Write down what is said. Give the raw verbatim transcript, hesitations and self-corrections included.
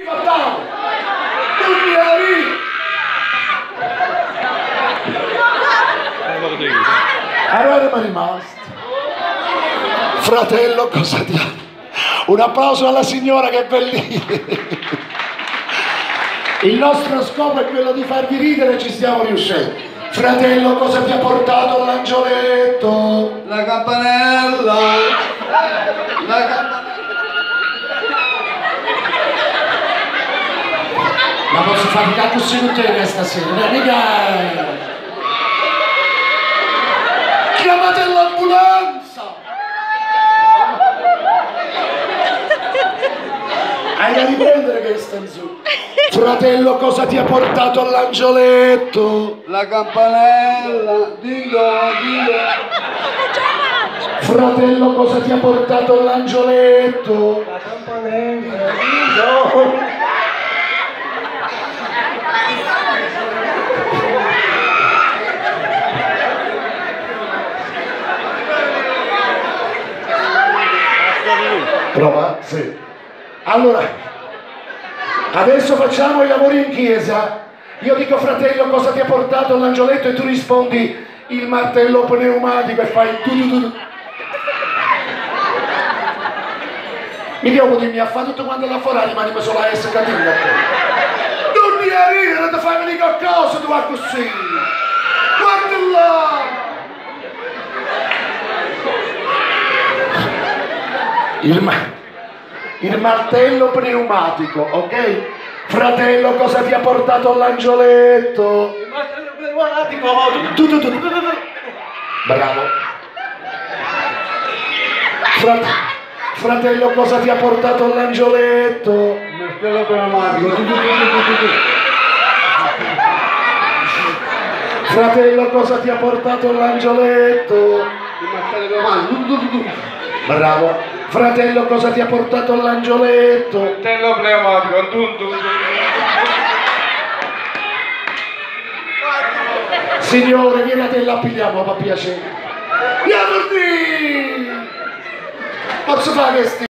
Fatale! Non mi arrivi! Allora mi è rimasto. Fratello, cosa ti ha? Un applauso alla signora che è bellissima. Il nostro scopo è quello di farvi ridere e ci stiamo riuscendo. Fratello, cosa ti ha portato l'angioletto? La campanella. La campanella. Ma posso fare così con te stasera? No, mica! Chiamate l'ambulanza! Hai da riprendere che sta in su. Fratello, cosa ti ha portato all'angioletto? La campanella. Dillo, dillo. Fratello, cosa ti ha portato all'angioletto? La campanella. Dillo. Prova? Sì. Allora, adesso facciamo i lavori in chiesa. Io dico fratello cosa ti ha portato all'angioletto e tu rispondi il martello pneumatico e fai tu tu tu. Mi devo dire, mi ha fatto tutto quanto là fuori, rimani solo a essere cattivo. Non mi arrivi, non ti fai venire qualcosa tu va così. Guarda là! Il, ma il martello pneumatico, ok? Fratello, cosa ti ha portato all'angioletto? Il martello pneumatico. Tu, tu, tu, tu, tu, tu. Bravo. Frat fratello, cosa ti ha portato all'angioletto? Il martello pneumatico. Tu, tu, tu, tu, tu, tu. Fratello, cosa ti ha portato all'angioletto? Il martello pneumatico. Tu, tu, tu, tu. Bravo. Fratello, cosa ti ha portato all'angioletto? Martello pneumatico. Tu, tu, tu. Signore, vieni a te la pigliamo, per piacere. Vieni! Posso fare questi?